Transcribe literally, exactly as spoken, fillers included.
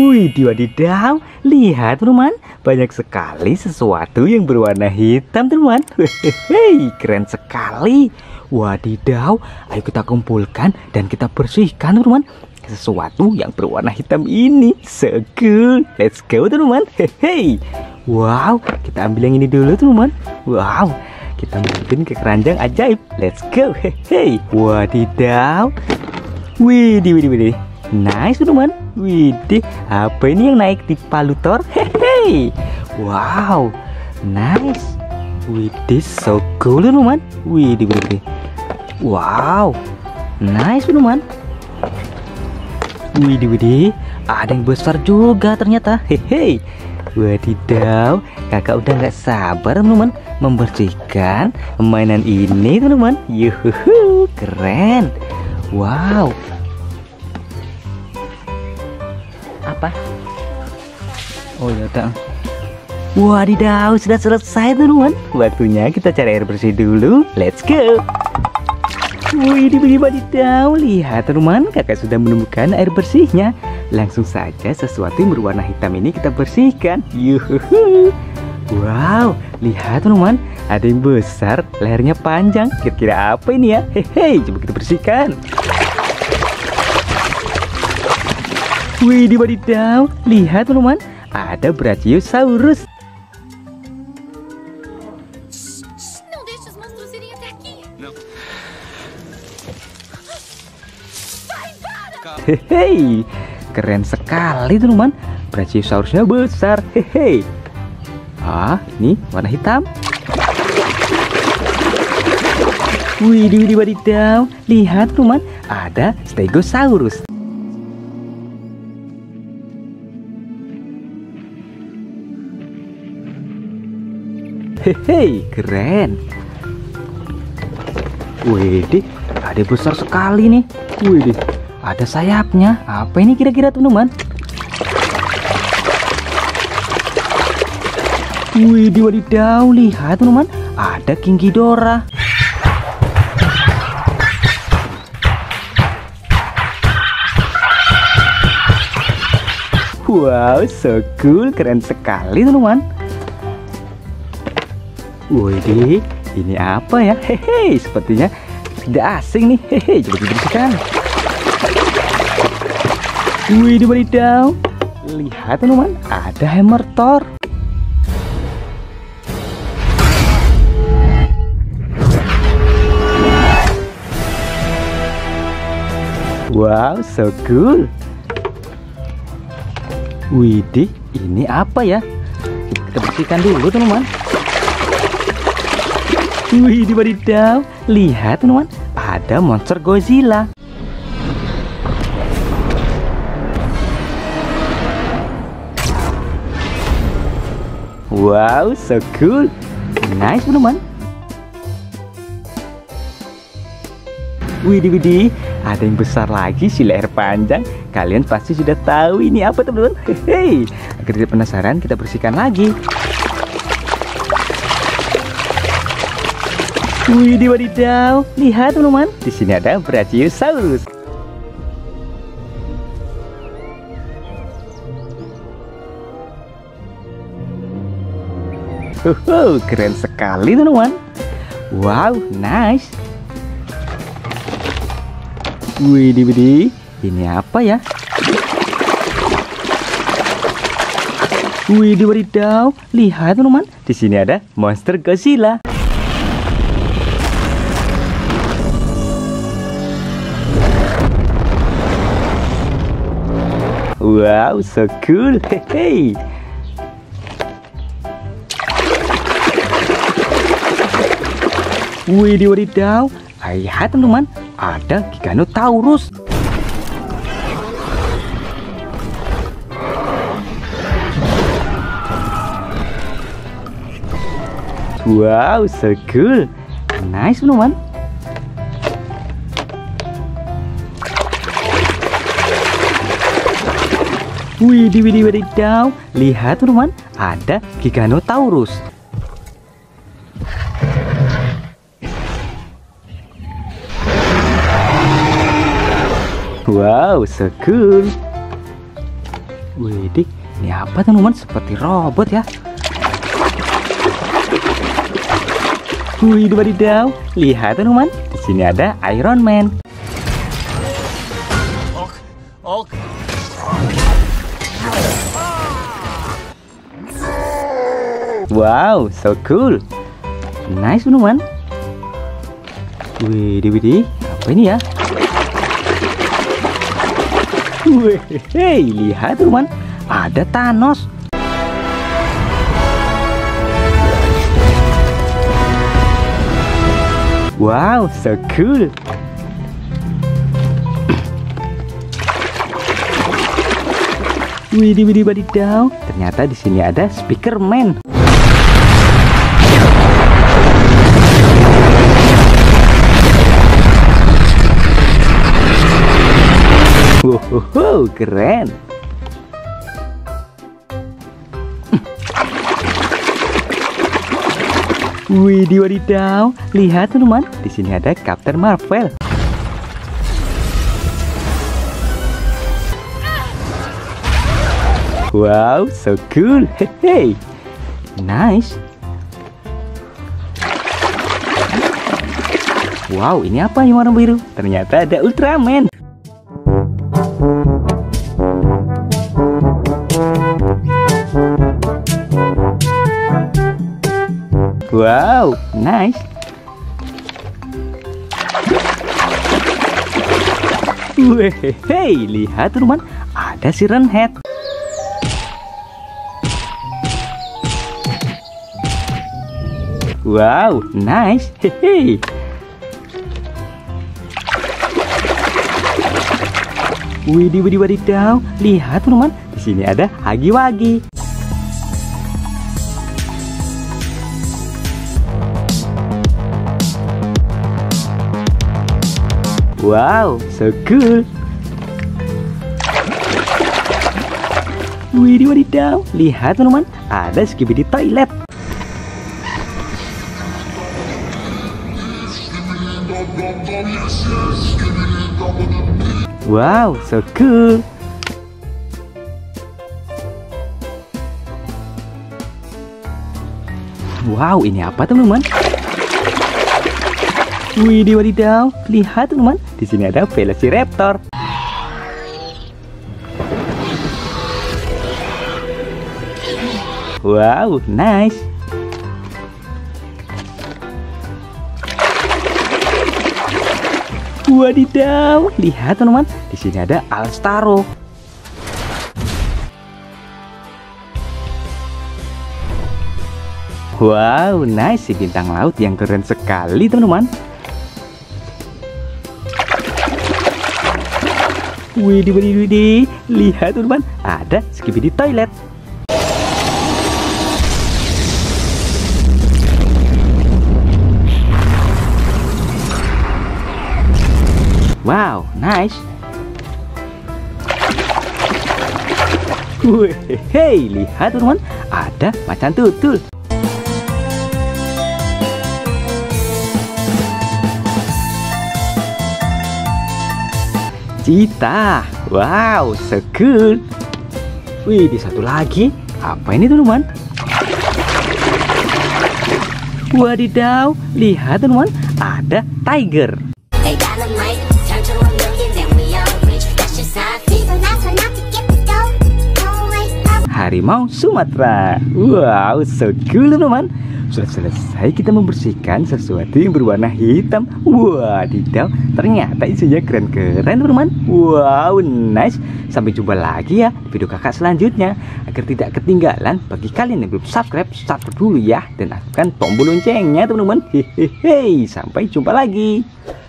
Wih, wadidaw, lihat teman-teman, banyak sekali sesuatu yang berwarna hitam teman. Hehehe, keren sekali. Wadidaw, ayo kita kumpulkan dan kita bersihkan teman-teman sesuatu yang berwarna hitam ini. So cool, let's go teman-teman. Hehehe. Wow, kita ambil yang ini dulu teman-teman. Wow, kita masukin ke keranjang ajaib. Let's go. Hehehe. Wadidaw. Widih, widih, widih. Nice teman-teman. Widih, apa ini yang naik di palutor? Hehehe. Wow, nice. Widih, so cool teman-teman. Widih, widih. Wow, nice teman-teman. Widih, widih. Ada yang besar juga ternyata. Hehehe. Wadidaw, kakak udah nggak sabar teman-teman membersihkan mainan ini teman-teman. Yuhu, keren. Wow. Apa? Oh ya udah. Wadidaw, sudah selesai teman-teman. Waktunya kita cari air bersih dulu. Let's go. Widih, widih, wadidaw. Lihat teman-teman, kakak sudah menemukan air bersihnya. Langsung saja sesuatu yang berwarna hitam ini kita bersihkan. Yuhu. Wow, lihat teman-teman, ada yang besar, lehernya panjang. Kira-kira apa ini ya? Hehe, coba kita bersihkan. Widih, wadidaw, lihat teman-teman, ada Brachiosaurus. Hehehe, keren sekali teman-teman, Brachiosaurusnya besar. Hehehe. Ah, ini warna hitam. Widih, widih, wadidaw, lihat teman-teman, ada Stegosaurus. Hehehe, keren. Widih, ada besar sekali nih. Widih, ada sayapnya. Apa ini kira-kira teman-teman? Widih, wadidaw, lihat teman-teman, ada King Ghidorah. Wow, so cool, keren sekali teman-teman. Widih, ini apa ya? Hehe, sepertinya tidak asing nih. Hehe, coba dibersihkan. Widih, wadidaw, lihat teman-teman, ada hammer Thor. Wow, so cool. Widih, ini apa ya? Kita bersihkan dulu teman-teman. Widih, wadidaw, lihat teman-teman, ada monster Godzilla. Wow, so cool. Nice teman-teman. Widih, widih, ada yang besar lagi si leher panjang. Kalian pasti sudah tahu ini apa teman-teman. Hehehe. Agar tidak penasaran, kita bersihkan lagi. Widih, wadidaw, lihat teman-teman, di sini ada Brachiosaurus. Wow, keren sekali teman-teman. Wow, nice. Widih, widih, ini apa ya? Widih, wadidaw, lihat teman-teman, di sini ada monster Godzilla. Wow, so cool. Hehehe. Widih, wadidaw, lihat teman-teman, ada Giganotosaurus. Wow, so cool. Nice teman-teman. Widih, widih, wadidaw, lihat teman-teman, ada Giganotosaurus. Wow, so cool. Widih, ini apa teman-teman? Seperti robot ya. Wih, wadidaw. Lihat teman-teman, di sini ada Iron Man. Ok. Wow, so cool. Nice teman-teman. Wih, widih, apa ini ya? Wih, hey, lihat teman-teman, ada Thanos. Wow, so cool. Widih, widih, wadidaw. Ternyata di sini ada Speaker Man. Wow, keren. Widih, wadidaw. Lihat teman-teman, di sini ada Captain Marvel. Wow, so cool. Hehe. Nice. Wow, ini apa yang warna biru? Ternyata ada Ultraman. Wow, nice. Wehehe, lihat teman, ada Siren Head. Wow, nice. Hehe. Widih, widih, wadidaw. Lihat teman, di sini ada Huggy Wuggy. Wow, so cool. Widih, wadidaw. Lihat teman-teman, ada Skibidi Toilet. Wow, so cool. Wow, ini apa teman-teman? Widih, wadidaw. Lihat teman-teman, di sini ada Velociraptor. Wow, nice. Wadidaw, lihat teman-teman, di sini ada Alstaro. Wow, nice, si bintang laut yang keren sekali teman-teman. Widih, widih, widih. Lihat teman-teman, ada Skibidi Toilet. Wow, nice. Wehehe, lihat teman-teman, ada macan tutul. Cita. Wow, so cool. Wih, di satu lagi. Apa ini teman-teman? Wadidaw, lihat teman-teman, ada tiger. Harimau Sumatera. Wow, so cool teman-teman. Sudah selesai kita membersihkan sesuatu yang berwarna hitam. Wadidaw, ternyata isinya keren-keren teman-teman. Wow, nice. Sampai jumpa lagi ya di video kakak selanjutnya. Agar tidak ketinggalan, bagi kalian yang belum subscribe, subscribe dulu ya. Dan aktifkan tombol loncengnya teman-teman. Hehehe, sampai jumpa lagi.